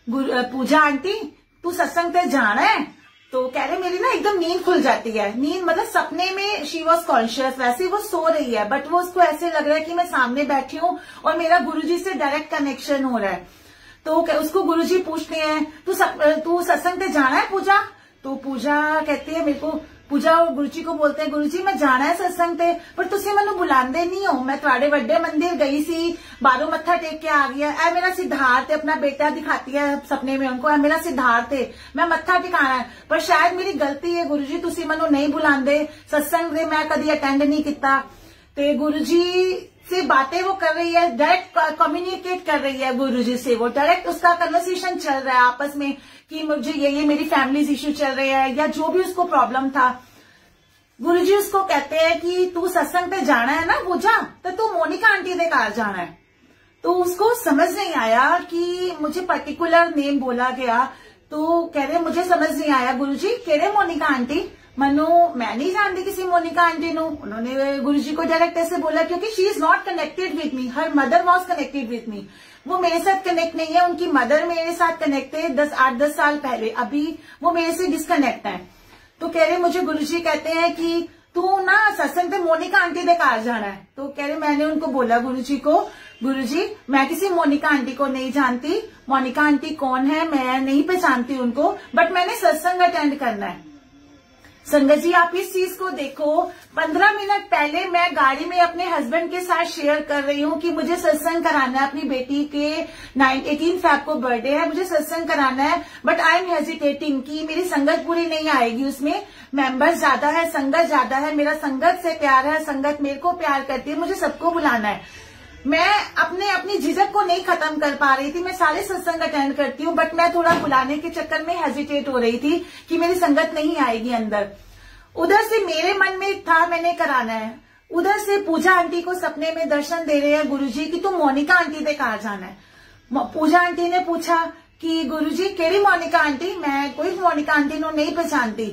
पूजा आंटी तू सत्संग पे जाना है। तो कह रहे मेरी ना एकदम नींद खुल जाती है, नींद मतलब सपने में शी वॉज कॉन्शियस, वैसे वो सो रही है बट वो उसको ऐसे लग रहा है कि मैं सामने बैठी हूँ और मेरा गुरुजी से डायरेक्ट कनेक्शन हो रहा है। तो उसको गुरुजी पूछते हैं तू तू सत्संग पे जाना है पूजा? तो पूजा कहती है मेरे को, पूजा और गुरुजी को बोलते हैं गुरुजी मैं जाना है सत्संग पे, पर तुसी मैनू बुलांदे नहीं हो, मैं थोड़े वड्डे मंदिर गई सी, बारों मत्था टेक के आ गया, ऐ मेरा सिद्धार्थ है, अपना बेटा दिखाती है सपने में उनको, ऐ मेरा सिद्धार्थ है, मैं मत्था टिकाना है, पर शायद मेरी गलती है गुरुजी, तुसी मैनू नहीं बुलांदे सत्संग दे, मैं कभी अटेंड नहीं किता। ते गुरुजी से बातें वो कर रही है, डायरेक्ट कम्युनिकेट कर रही है गुरुजी से, वो डायरेक्ट उसका कन्वर्सेशन चल रहा है आपस में कि मुझे ये ये मेरी फैमिली इश्यू चल रहे हैं या जो भी उसको प्रॉब्लम था। गुरुजी उसको कहते हैं कि तू सत्संग पे जाना है ना पूजा, तो तू मोनिका आंटी दे घर जाना है। तो उसको समझ नहीं आया कि मुझे पर्टिकुलर नेम बोला गया, तो कह रहे मुझे समझ नहीं आया गुरुजी केड़े मोनिका आंटी, मनु मैं नहीं जानती किसी मोनिका आंटी नु। उन्होंने गुरुजी को डायरेक्ट ऐसे बोला क्योंकि she is not connected with me, her mother was connected with me, वो मेरे साथ कनेक्ट नहीं है, उनकी मदर मेरे साथ कनेक्ट है दस आठ दस साल पहले, अभी वो मेरे से डिस्कनेक्ट है। तो कह रहे मुझे गुरुजी कहते हैं कि तू ना सत्संग पे मोनिका आंटी दे घर जाना है। तो कह रहे मैंने उनको बोला गुरुजी को, गुरुजी मैं किसी मोनिका आंटी को नहीं जानती, मोनिका आंटी कौन है मैं नहीं पहचानती उनको, बट मैंने सत्संग अटेंड करना है। संगत जी आप इस चीज को देखो, पंद्रह मिनट पहले मैं गाड़ी में अपने हस्बैंड के साथ शेयर कर रही हूँ कि मुझे सत्संग कराना है, अपनी बेटी के अठारह फेब को बर्थडे है, मुझे सत्संग कराना है, बट आई एम हेजिटेटिंग कि मेरी संगत पूरी नहीं आएगी, उसमें मेंबर्स ज्यादा है, संगत ज्यादा है, मेरा संगत से प्यार है, संगत मेरे को प्यार करती है, मुझे सबको बुलाना है। मैं अपने अपनी झिझक को नहीं खत्म कर पा रही थी, मैं सारे सत्संग अटेंड करती हूँ बट मैं थोड़ा बुलाने के चक्कर में हेजिटेट हो रही थी कि मेरी संगत नहीं आएगी अंदर। उधर से मेरे मन में था मैंने कराना है, उधर से पूजा आंटी को सपने में दर्शन दे रहे हैं गुरुजी कि तुम मोनिका आंटी दे घर जाना है। पूजा आंटी ने पूछा कि गुरुजी केड़ी मोनिका आंटी, मैं कोई मोनिका आंटी नो नहीं पहचानती।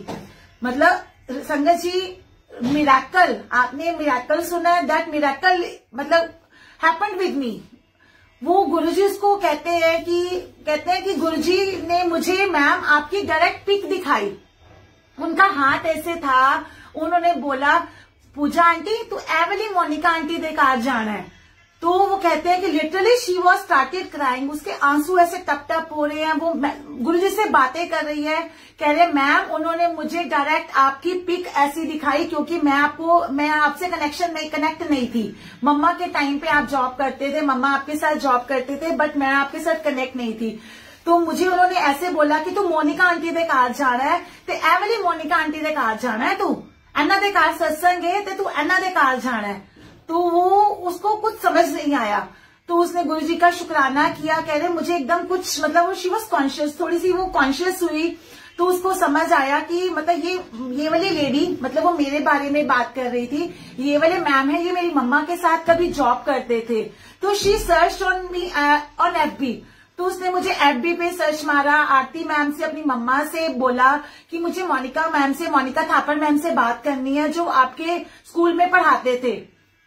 मतलब संगत जी मिराकल, आपने मिराकल सुना है, दैट मिराकल मतलब हैपेंड विद मी। वो गुरुजी उसको कहते हैं कि कहते हैं कि गुरुजी ने मुझे मैम आपकी डायरेक्ट पिक दिखाई, उनका हाथ ऐसे था, उन्होंने बोला पूजा आंटी तू एवली मोनिका आंटी दे घर जाना है। तो वो कहते हैं कि literally she was started crying, उसके आंसू ऐसे टप टप हो रहे हैं, वो गुरुजी से बातें कर रही है, कह रहे मैम उन्होंने मुझे डायरेक्ट आपकी पिक ऐसी दिखाई क्योंकि मैं आपको मैं आपसे कनेक्शन नहीं कनेक्ट नहीं थी, मम्मा के टाइम पे आप जॉब करते थे, मम्मा आपके साथ जॉब करते थे बट मैं आपके साथ कनेक्ट नहीं थी। तो मुझे उन्होंने ऐसे बोला कि तू मोनिका आंटी दे घर जाना है, तो एवली मोनिका आंटी दे घर जाना है, तू एना दे घर सत्संग है तो तू एना दे घर जाना है। तो वो उसको कुछ समझ नहीं आया। तो उसने गुरुजी का शुक्राना किया, कह रहे मुझे एकदम कुछ मतलब वो शी वॉज कॉन्शियस, थोड़ी सी वो कॉन्शियस हुई, तो उसको समझ आया कि मतलब ये ये वाली लेडी, मतलब वो मेरे बारे में बात कर रही थी, ये वाले मैम है, ये मेरी मम्मा के साथ कभी जॉब करते थे। तो she search on me on FB, तो उसने मुझे एफबी पे सर्च मारा, आरती मैम से, अपनी मम्मा से बोला कि मुझे मोनिका मैम से, मोनिका थापर मैम से बात करनी है, जो आपके स्कूल में पढ़ाते थे,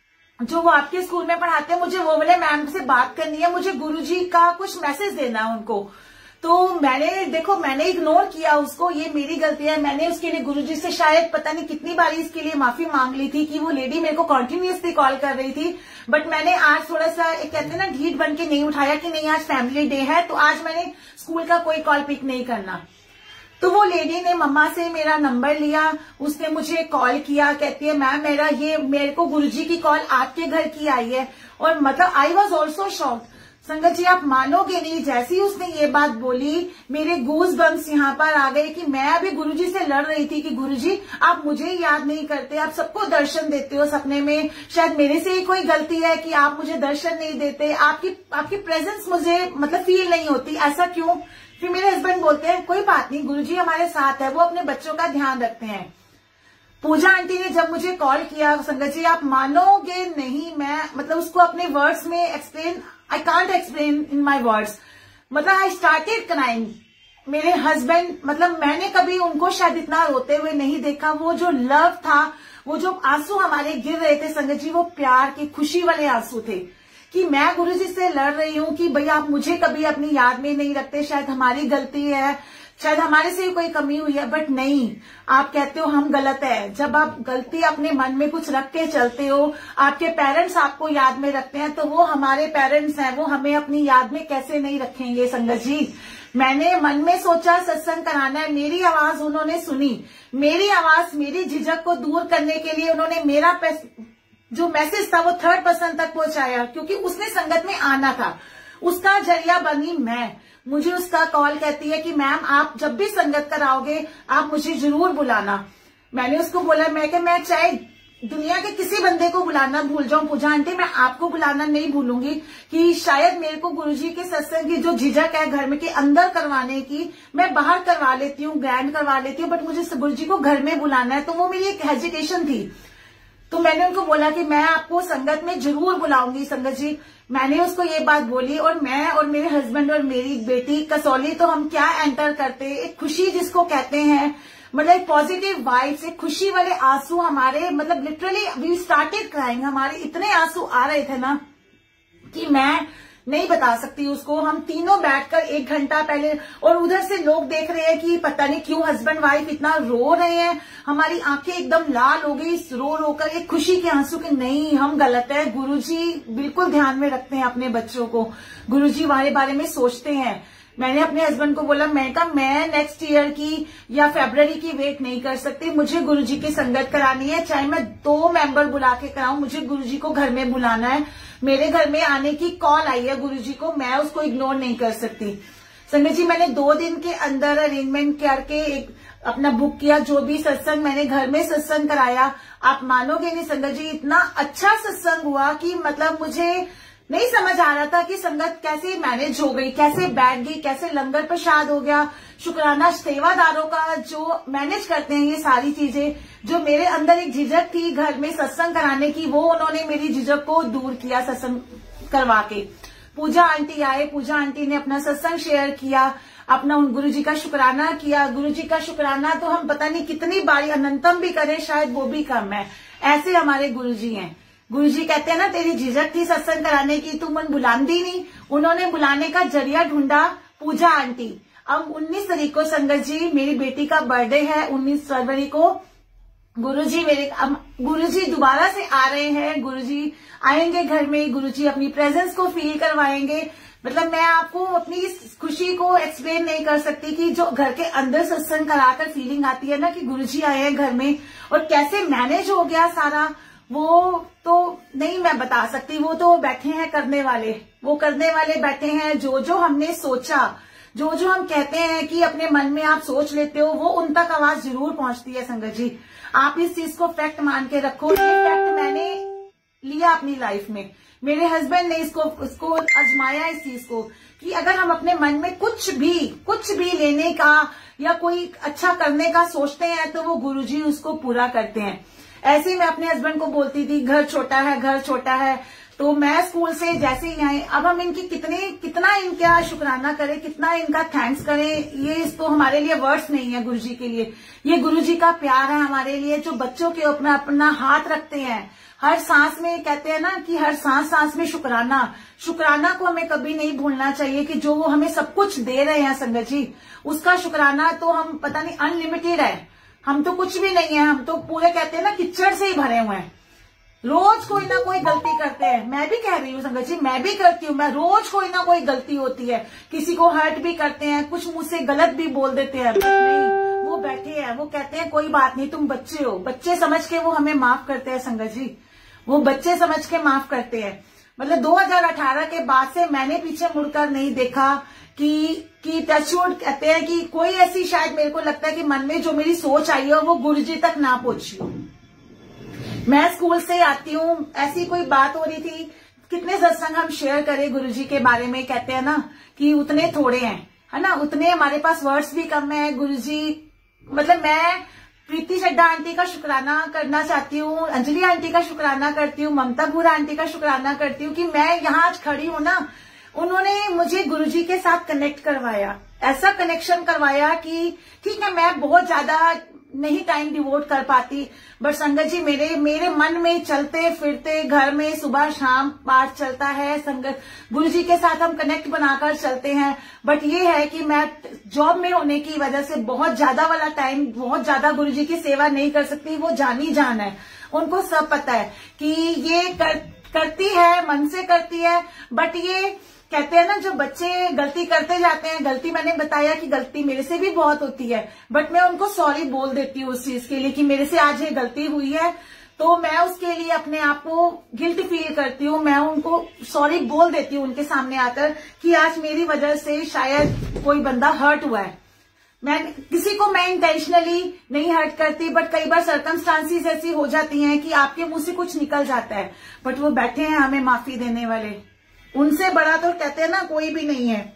जो वो आपके स्कूल में पढ़ाते हैं, मुझे वो वाले मैम से बात करनी है, मुझे गुरुजी का कुछ मैसेज देना है उनको। तो मैंने देखो मैंने इग्नोर किया उसको, ये मेरी गलती है। मैंने उसके लिए गुरुजी से शायद पता नहीं कितनी बारी इसके लिए माफी मांग ली थी कि वो लेडी मेरे को कॉन्टिन्यूसली कॉल कर रही थी, बट मैंने आज थोड़ा सा एक कहते हैं ना ढीठ बन के नहीं उठाया कि नहीं आज फैमिली डे है, तो आज मैंने स्कूल का कोई कॉल पिक नहीं करना। तो वो लेडी ने मम्मा से मेरा नंबर लिया, उसने मुझे कॉल किया, कहती है मैम मेरा ये मेरे को गुरुजी की कॉल आपके घर की आई है। और मतलब आई वॉज ऑल्सो शॉक्ड। संगत जी आप मानोगे नहीं, जैसे ही उसने ये बात बोली मेरे गूज बम्स यहाँ पर आ गए कि मैं अभी गुरुजी से लड़ रही थी कि गुरुजी आप मुझे याद नहीं करते, आप सबको दर्शन देते हो सपने में, शायद मेरे से ही कोई गलती है कि आप मुझे दर्शन नहीं देते, आपकी आपकी प्रेजेंस मुझे मतलब फील नहीं होती, ऐसा क्यों? फिर मेरे हस्बैंड बोलते हैं कोई बात नहीं, गुरुजी हमारे साथ है, वो अपने बच्चों का ध्यान रखते हैं। पूजा आंटी ने जब मुझे कॉल किया, संगत जी आप मानोगे नहीं, मैं मतलब उसको अपने वर्ड्स में explain, I can't explain in my words, मतलब आई स्टार्टेड क्राइंग। मेरे हस्बैंड, मतलब मैंने कभी उनको शायद इतना रोते हुए नहीं देखा। वो जो लव था, वो जो आंसू हमारे गिर रहे थे संगत जी, वो प्यार के खुशी वाले आंसू थे कि मैं गुरुजी से लड़ रही हूँ कि भैया आप मुझे कभी अपनी याद में नहीं रखते, शायद हमारी गलती है, शायद हमारे से कोई कमी हुई है, बट नहीं, आप कहते हो हम गलत है। जब आप गलती अपने मन में कुछ रख के चलते हो, आपके पेरेंट्स आपको याद में रखते हैं, तो वो हमारे पेरेंट्स हैं, वो हमें अपनी याद में कैसे नहीं रखेंगे संगत जी। मैंने मन में सोचा सत्संग कराना है, मेरी आवाज उन्होंने सुनी, मेरी आवाज, मेरी झिझक को दूर करने के लिए उन्होंने मेरा जो मैसेज था वो थर्ड पर्सन तक पहुंचाया, क्योंकि उसने संगत में आना था, उसका जरिया बनी मैं। मुझे उसका कॉल कहती है कि मैम आप जब भी संगत कराओगे आप मुझे जरूर बुलाना। मैंने उसको बोला, मैं कि मैं चाहे दुनिया के किसी बंदे को बुलाना भूल जाऊं पूजा आंटी, मैं आपको बुलाना नहीं भूलूंगी कि शायद मेरे को गुरुजी के सत्संग की जो झिझक है घर में के अंदर करवाने की, मैं बाहर करवा लेती हूँ, ग्रैंड करवा लेती हूँ, बट मुझे गुरुजी को घर में बुलाना है, तो वो मेरी एक हेजिटेशन थी। तो मैंने उनको बोला कि मैं आपको संगत में जरूर बुलाऊंगी संगत जी। मैंने उसको ये बात बोली, और मैं और मेरे हस्बैंड और मेरी बेटी कसौली, तो हम क्या एंटर करते, एक खुशी जिसको कहते हैं, मतलब पॉजिटिव वाइब्स, एक खुशी वाले आंसू हमारे, मतलब लिटरली वी स्टार्टेड क्राइंग, हमारे इतने आंसू आ रहे थे ना कि मैं नहीं बता सकती उसको। हम तीनों बैठकर एक घंटा पहले, और उधर से लोग देख रहे हैं कि पता नहीं क्यों हस्बैंड वाइफ इतना रो रहे हैं, हमारी आंखें एकदम लाल हो गई रो रो कर, एक खुशी के आंसू कि नहीं हम गलत है, गुरुजी बिल्कुल ध्यान में रखते हैं अपने बच्चों को, गुरुजी हमारे बारे में सोचते हैं। मैंने अपने हस्बैंड को बोला, मैं कहा मैं नेक्स्ट ईयर की या फरवरी की वेट नहीं कर सकती, मुझे गुरुजी की संगत करानी है, चाहे मैं दो मेंबर बुला के कराऊं, मुझे गुरुजी को घर में बुलाना है। मेरे घर में आने की कॉल आई है गुरुजी को, मैं उसको इग्नोर नहीं कर सकती। संगत जी मैंने दो दिन के अंदर अरेंजमेंट करके एक अपना बुक किया, जो भी सत्संग मैंने घर में सत्संग कराया, आप मानोगे नहीं संगत जी, इतना अच्छा सत्संग हुआ कि मतलब मुझे नहीं समझ आ रहा था कि संगत कैसे मैनेज हो गई, कैसे बैठ गई, कैसे लंगर प्रसाद हो गया। शुक्राना सेवादारों का जो मैनेज करते हैं ये सारी चीजें, जो मेरे अंदर एक झिझक थी घर में सत्संग कराने की, वो उन्होंने मेरी झिझक को दूर किया सत्संग करवा के। पूजा आंटी आए, पूजा आंटी ने अपना सत्संग शेयर किया, अपना उन गुरुजी का शुक्राना किया। गुरुजी का शुक्राना तो हम पता नहीं कितनी बारी अनंतम भी करें, शायद वो भी कम है, ऐसे हमारे गुरुजी हैं। गुरुजी कहते हैं ना तेरी झिझक थी सत्संग कराने की, तू मन बुलाती नहीं, उन्होंने बुलाने का जरिया ढूंढा पूजा आंटी। अब उन्नीस तारीख को संगत जी मेरी बेटी का बर्थडे है, उन्नीस फरवरी को गुरुजी मेरे अब गुरुजी दोबारा से आ रहे हैं, गुरुजी आएंगे घर में, गुरुजी अपनी प्रेजेंस को फील करवाएंगे। मतलब मैं आपको अपनी इस खुशी को एक्सप्लेन नहीं कर सकती कि जो घर के अंदर सत्संग कराकर फीलिंग आती है ना कि गुरुजी आए हैं घर में, और कैसे मैनेज हो गया सारा, वो तो नहीं मैं बता सकती। वो तो बैठे हैं करने वाले, वो करने वाले बैठे हैं। जो जो हमने सोचा, जो जो हम कहते हैं कि अपने मन में आप सोच लेते हो, वो उन तक आवाज जरूर पहुंचती है संगत जी। आप इस चीज को फैक्ट मान के रखो, ये फैक्ट मैंने लिया अपनी लाइफ में। मेरे हस्बैंड ने इसको इसको आजमाया इस चीज को कि अगर हम अपने मन में कुछ भी कुछ भी लेने का या कोई अच्छा करने का सोचते हैं तो वो गुरुजी उसको पूरा करते हैं। ऐसे ही मैं अपने हस्बैंड को बोलती थी घर छोटा है, घर छोटा है। तो मैं स्कूल से जैसे ही आए, अब हम इनकी कितने कितना इनका शुक्राना करें, कितना इनका थैंक्स करें, ये इसको हमारे लिए वर्ड्स नहीं है गुरुजी के लिए। ये गुरुजी का प्यार है हमारे लिए, जो बच्चों के ऊपर अपना हाथ रखते हैं हर सांस में। कहते हैं ना कि हर सांस सांस में शुक्राना, शुक्राना को हमें कभी नहीं भूलना चाहिए कि जो वो हमें सब कुछ दे रहे हैं संगत जी, उसका शुक्राना तो हम पता नहीं अनलिमिटेड है। हम तो कुछ भी नहीं है, हम तो पूरे कहते हैं ना किचड़ से ही भरे हुए हैं। रोज कोई ना कोई गलती करते हैं, मैं भी कह रही हूँ संगत जी, मैं भी करती हूँ, मैं रोज कोई ना कोई गलती होती है। किसी को हर्ट भी करते हैं, कुछ मुंह से गलत भी बोल देते हैं, नहीं वो बैठे हैं, वो कहते हैं कोई बात नहीं, तुम बच्चे हो, बच्चे समझ के वो हमें माफ करते हैं संगत जी, वो बच्चे समझ के माफ करते हैं। मतलब दो हज़ार अठारह के बाद से मैंने पीछे मुड़कर नहीं देखा कि कि टचवुड कहते हैं कि कोई ऐसी, शायद मेरे को लगता है कि मन में जो मेरी सोच आई हो वो गुरुजी तक ना पहुंची हो। मैं स्कूल से आती हूँ, ऐसी कोई बात हो रही थी, कितने सत्संग हम शेयर करें गुरुजी के बारे में, कहते हैं ना कि उतने थोड़े हैं, है ना, उतने हमारे पास वर्ड्स भी कम है। गुरुजी मतलब मैं प्रीति चड्डा आंटी का शुक्राना करना चाहती हूँ, अंजलि आंटी का शुक्राना करती हूँ, ममता भूरा आंटी का शुक्राना करती हूँ कि मैं यहाँ आज खड़ी हूँ ना, उन्होंने मुझे गुरुजी के साथ कनेक्ट करवाया, ऐसा कनेक्शन करवाया कि ठीक है मैं बहुत ज्यादा नहीं टाइम डिवोट कर पाती, बट संगत जी मेरे मेरे मन में चलते फिरते घर में सुबह शाम पाठ चलता है, संगत गुरुजी के साथ हम कनेक्ट बनाकर चलते हैं। बट ये है कि मैं जॉब में होने की वजह से बहुत ज्यादा वाला टाइम बहुत ज्यादा गुरुजी की सेवा नहीं कर सकती। वो जानी जान है, उनको सब पता है कि ये कर, करती है, मन से करती है। बट ये कहते हैं ना जो बच्चे गलती करते जाते हैं, गलती मैंने बताया कि गलती मेरे से भी बहुत होती है, बट मैं उनको सॉरी बोल देती हूँ उस चीज के लिए कि मेरे से आज ये गलती हुई है, तो मैं उसके लिए अपने आप को गिल्ट फील करती हूँ, मैं उनको सॉरी बोल देती हूँ उनके सामने आकर कि आज मेरी वजह से शायद कोई बंदा हर्ट हुआ है। मैं किसी को मैं इंटेंशनली नहीं हर्ट करती, बट कई बार सर्कमस्टांसिस ऐसी हो जाती हैं कि आपके मुंह से कुछ निकल जाता है, बट वो बैठे हैं हमें माफी देने वाले, उनसे बड़ा तो कहते हैं ना कोई भी नहीं है।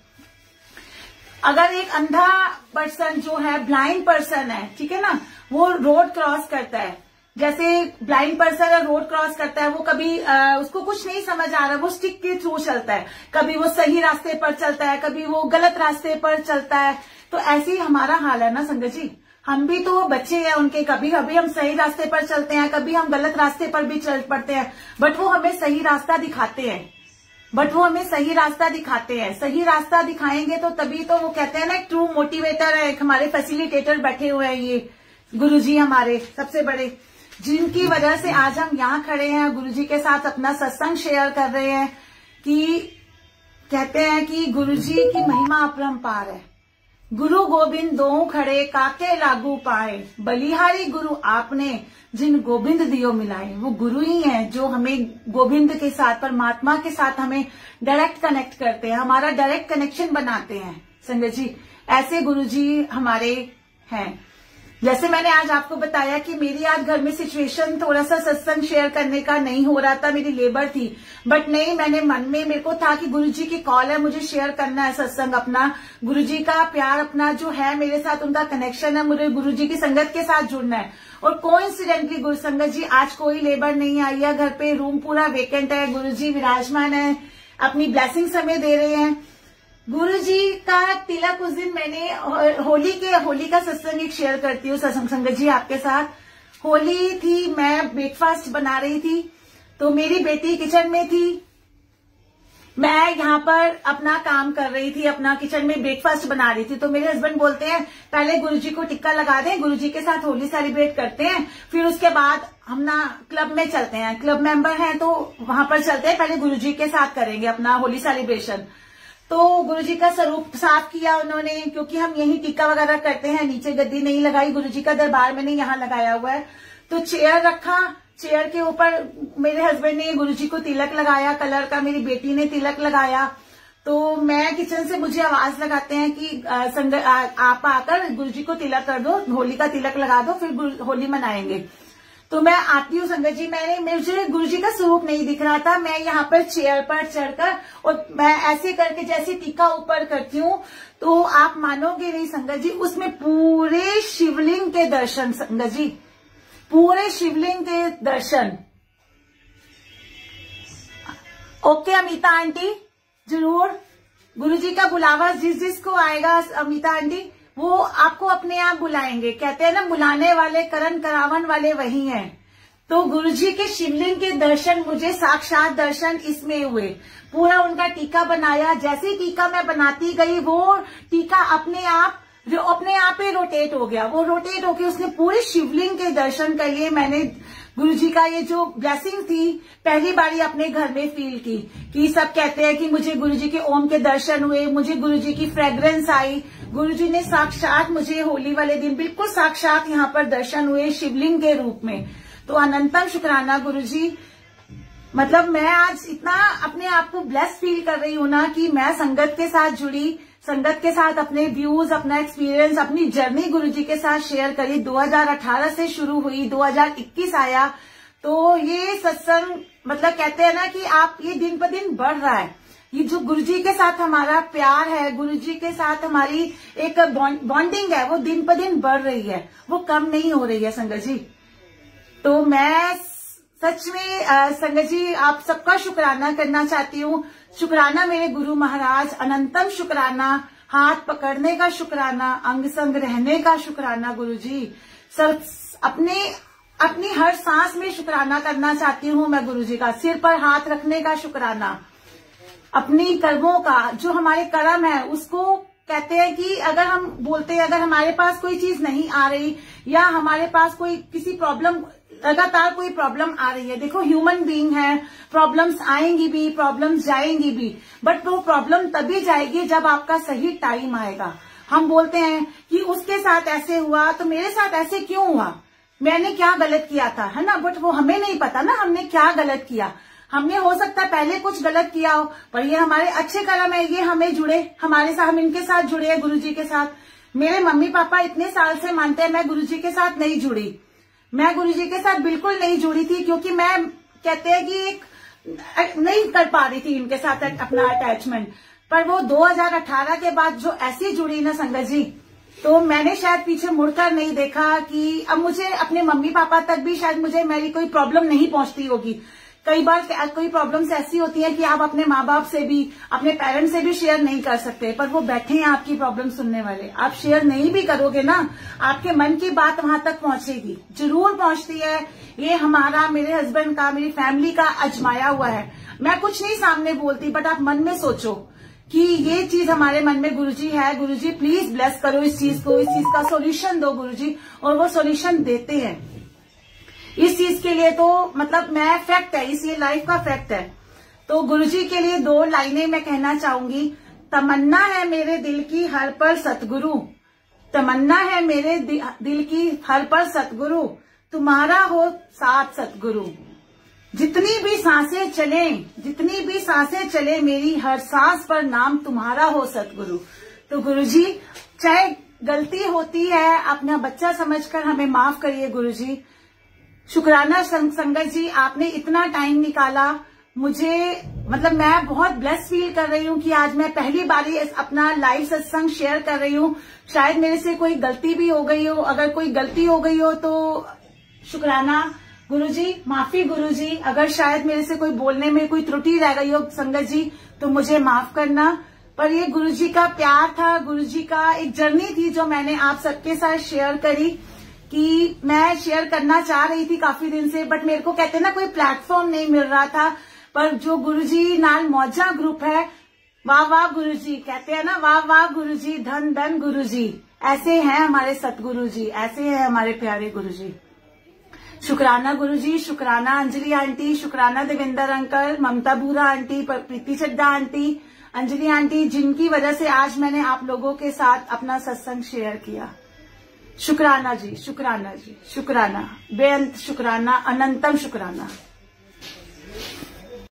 अगर एक अंधा पर्सन जो है, ब्लाइंड पर्सन है, ठीक है ना, वो रोड क्रॉस करता है, जैसे ब्लाइंड पर्सन रोड क्रॉस करता है, वो कभी आ, उसको कुछ नहीं समझ आ रहा, वो स्टिक के थ्रू चलता है, कभी वो सही रास्ते पर चलता है, कभी वो गलत रास्ते पर चलता है। तो ऐसे ही हमारा हाल है ना संगत जी, हम भी तो बच्चे हैं उनके, कभी कभी हम सही रास्ते पर चलते हैं, कभी हम गलत रास्ते पर भी चल पड़ते हैं, बट वो हमें सही रास्ता दिखाते हैं बट वो हमें सही रास्ता दिखाते हैं। सही रास्ता दिखाएंगे तो तभी तो वो कहते हैं ना एक ट्रू मोटिवेटर है, एक हमारे फैसिलिटेटर बैठे हुए हैं ये गुरुजी हमारे सबसे बड़े, जिनकी वजह से आज हम यहाँ खड़े हैं, गुरुजी के साथ अपना सत्संग शेयर कर रहे हैं। कि कहते हैं कि गुरुजी की महिमा अपरंपार है, गुरु गोविंद दो खड़े काके लागू पाए, बलिहारी गुरु आपने जिन गोविंद दियो मिलाए। वो गुरु ही हैं जो हमें गोविंद के साथ, परमात्मा के साथ हमें डायरेक्ट कनेक्ट करते हैं, हमारा डायरेक्ट कनेक्शन बनाते हैं संगत जी। ऐसे गुरुजी हमारे हैं। जैसे मैंने आज आपको बताया कि मेरी आज घर में सिचुएशन थोड़ा सा सत्संग शेयर करने का नहीं हो रहा था, मेरी लेबर थी, बट नहीं, मैंने मन में मेरे को था कि गुरुजी की कॉल है, मुझे शेयर करना है सत्संग अपना, गुरुजी का प्यार अपना जो है मेरे साथ, उनका कनेक्शन है, मुझे गुरुजी की संगत के साथ जुड़ना है। और कोइंसिडेंटली गुरु संगत जी आज कोई लेबर नहीं आई है घर पे, रूम पूरा वेकेंट है, गुरुजी विराजमान है, अपनी ब्लेसिंग्स हमें दे रहे हैं। गुरुजी का तिलक उस दिन मैंने होली के होली का सत्संग एक शेयर करती हूँ सत्संग संगत जी आपके साथ। होली थी, मैं ब्रेकफास्ट बना रही थी, तो मेरी बेटी किचन में थी, मैं यहाँ पर अपना काम कर रही थी, अपना किचन में ब्रेकफास्ट बना रही थी। तो मेरे हस्बैंड बोलते हैं पहले गुरुजी को टिक्का लगा दें, गुरुजी के साथ होली सेलिब्रेट करते हैं, फिर उसके बाद हम ना क्लब में चलते हैं, क्लब मेंबर हैं तो वहां पर चलते हैं, पहले गुरुजी के साथ करेंगे अपना होली सेलिब्रेशन। तो गुरुजी का स्वरूप साफ किया उन्होंने, क्योंकि हम यही टीका वगैरह करते हैं, नीचे गद्दी नहीं लगाई, गुरुजी का दरबार मैंने यहाँ लगाया हुआ है। तो चेयर रखा, चेयर के ऊपर मेरे हस्बैंड ने गुरुजी को तिलक लगाया कलर का, मेरी बेटी ने तिलक लगाया। तो मैं किचन से मुझे आवाज लगाते हैं कि आ, संग, आ, आप आकर गुरुजी को तिलक कर दो, होली का तिलक लगा दो, फिर होली मनाएंगे। तो मैं आती हूँ संगत जी। मैंने मुझे गुरु जी का स्वरूप नहीं दिख रहा था। मैं यहाँ पर चेयर पर चढ़कर और मैं ऐसे करके जैसे टीका ऊपर करती हूँ तो आप मानोगे नहीं संगत जी, उसमें पूरे शिवलिंग के दर्शन संगत जी, पूरे शिवलिंग के दर्शन। ओके अमिता आंटी, जरूर गुरुजी का बुलावा जिस जिसको आएगा अमिता आंटी वो आपको अपने आप बुलाएंगे। कहते हैं ना बुलाने वाले करण करावन वाले वही हैं। तो गुरुजी के शिवलिंग के दर्शन मुझे साक्षात दर्शन इसमें हुए। पूरा उनका टीका बनाया, जैसे ही टीका मैं बनाती गई वो टीका अपने आप जो अपने आप ही रोटेट हो गया। वो रोटेट होके उसने पूरे शिवलिंग के दर्शन कर लिए। मैंने गुरुजी का ये जो ब्लेसिंग थी पहली बारी अपने घर में फील की कि सब कहते हैं कि मुझे गुरुजी के ओम के दर्शन हुए, मुझे गुरुजी की फ्रेग्रेंस आई। गुरुजी ने साक्षात मुझे होली वाले दिन बिल्कुल साक्षात यहाँ पर दर्शन हुए शिवलिंग के रूप में। तो अनंतम शुक्राना गुरुजी। मतलब मैं आज इतना अपने आप को ब्लेस फील कर रही हूँ ना कि मैं संगत के साथ जुड़ी, संगत के साथ अपने व्यूज, अपना एक्सपीरियंस, अपनी जर्नी गुरुजी के साथ शेयर करी। दो हज़ार अठारह से शुरू हुई, दो हज़ार इक्कीस आया। तो ये सत्संग मतलब कहते हैं ना कि आप ये दिन पर दिन बढ़ रहा है। ये जो गुरुजी के साथ हमारा प्यार है, गुरुजी के साथ हमारी एक बॉन्डिंग है, वो दिन पर दिन बढ़ रही है, वो कम नहीं हो रही है संगत जी। तो मैं सच में संगत जी आप सबका शुक्राना करना चाहती हूँ। शुक्राना मेरे गुरु महाराज, अनंतम शुक्राना, हाथ पकड़ने का शुक्राना, अंग संग रहने का शुक्राना गुरुजी। सब अपने अपनी हर सांस में शुक्राना करना चाहती हूँ मैं गुरुजी का। सिर पर हाथ रखने का शुक्राना, अपनी कर्मों का, जो हमारे कर्म है उसको कहते हैं कि अगर हम बोलते हैं अगर हमारे पास कोई चीज नहीं आ रही या हमारे पास कोई किसी प्रॉब्लम लगातार कोई प्रॉब्लम आ रही है, देखो ह्यूमन बीइंग है, प्रॉब्लम्स आएंगी भी, प्रॉब्लम्स जाएंगी भी, बट वो प्रॉब्लम तभी जाएगी जब आपका सही टाइम आएगा। हम बोलते हैं कि उसके साथ ऐसे हुआ तो मेरे साथ ऐसे क्यों हुआ, मैंने क्या गलत किया था, है ना। बट वो हमें नहीं पता ना हमने क्या गलत किया। हमने हो सकता है पहले कुछ गलत किया हो, पर ये हमारे अच्छे कर्म है, ये हमें जुड़े, हमारे साथ, हम इनके साथ जुड़े हैं गुरुजी के साथ। मेरे मम्मी पापा इतने साल से मानते हैं, मैं गुरुजी के साथ नहीं जुड़ी, मैं गुरुजी के साथ बिल्कुल नहीं जुड़ी थी, क्योंकि मैं कहते हैं कि एक नहीं कर पा रही थी इनके साथ अपना अटैचमेंट। पर वो दो हज़ार अठारह के बाद जो ऐसी जुड़ी ना संगत जी, तो मैंने शायद पीछे मुड़कर नहीं देखा कि अब मुझे अपने मम्मी पापा तक भी शायद मुझे मेरी कोई प्रॉब्लम नहीं पहुंचती होगी। कई बार कोई प्रॉब्लम्स ऐसी होती है कि आप अपने माँ बाप से भी, अपने पेरेंट्स से भी शेयर नहीं कर सकते, पर वो बैठे हैं आपकी प्रॉब्लम सुनने वाले। आप शेयर नहीं भी करोगे ना, आपके मन की बात वहां तक पहुंचेगी, जरूर पहुंचती है। ये हमारा, मेरे हस्बैंड का, मेरी फैमिली का आजमाया हुआ है। मैं कुछ नहीं सामने बोलती, बट आप मन में सोचो कि ये चीज हमारे मन में गुरुजी है, गुरुजी प्लीज ब्लेस करो इस चीज को, इस चीज का सोल्यूशन दो गुरुजी, और वो सोल्यूशन देते हैं। इस चीज के लिए तो मतलब मैं फैक्ट है, इस ये लाइफ का फैक्ट है। तो गुरुजी के लिए दो लाइनें मैं कहना चाहूंगी। तमन्ना है मेरे दिल की हर पल सतगुरु, तमन्ना है मेरे दिल की हर पल सतगुरु, तुम्हारा हो साथ सतगुरु। जितनी भी सांसें चले, जितनी भी सांसें चले, मेरी हर सांस पर नाम तुम्हारा हो सतगुरु। तो गुरुजी चाहे गलती होती है, अपना बच्चा समझकर हमें माफ करिए गुरुजी। शुक्राना संगत जी, आपने इतना टाइम निकाला मुझे, मतलब मैं बहुत ब्लेस फील कर रही हूँ कि आज मैं पहली बारी अपना लाइव सत्संग शेयर कर रही हूँ। शायद मेरे से कोई गलती भी हो गई हो, अगर कोई गलती हो गई हो तो शुक्राना गुरुजी, माफी गुरुजी। अगर शायद मेरे से कोई बोलने में कोई त्रुटि रह गई हो संगत जी तो मुझे माफ करना। पर ये गुरुजी का प्यार था, गुरुजी का एक जर्नी थी जो मैंने आप सबके साथ शेयर करी, कि मैं शेयर करना चाह रही थी काफी दिन से, बट मेरे को कहते हैं ना कोई प्लेटफॉर्म नहीं मिल रहा था। पर जो गुरुजी नाल मौजा ग्रुप है, वाह वाह गुरुजी, कहते हैं ना वाह वाह गुरुजी, धन धन गुरुजी। ऐसे हैं हमारे सतगुरु जी, ऐसे हैं हमारे प्यारे गुरुजी। शुक्राना गुरुजी, शुक्राना अंजलि आंटी, शुक्राना Devendra uncle, Mamta Boora aunty, Preeti Chadha aunty, Anjali aunty, जिनकी वजह से आज मैंने आप लोगों के साथ अपना सत्संग शेयर किया। शुक्राना जी, शुक्राना जी, शुक्राना, बेअंत शुक्राना, अनंतम शुक्राना।